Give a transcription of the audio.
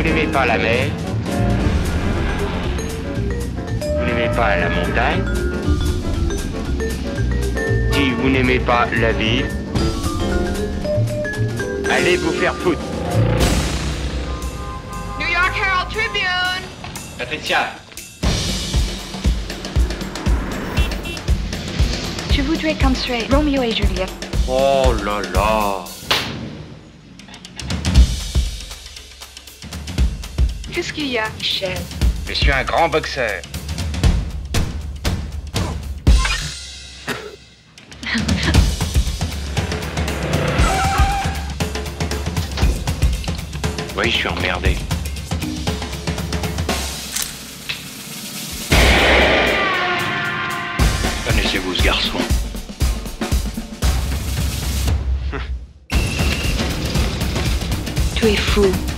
Vous n'aimez pas la mer? Vous n'aimez pas la montagne? Si vous n'aimez pas la ville, allez vous faire foutre. New York Herald Tribune. Patricia. Je voudrais construire Roméo et Juliette. Oh là là. Qu'est-ce qu'il y a, Michel? Je suis un grand boxeur. Oui, je suis emmerdé. Connaissez-vous ce garçon? Tu es fou.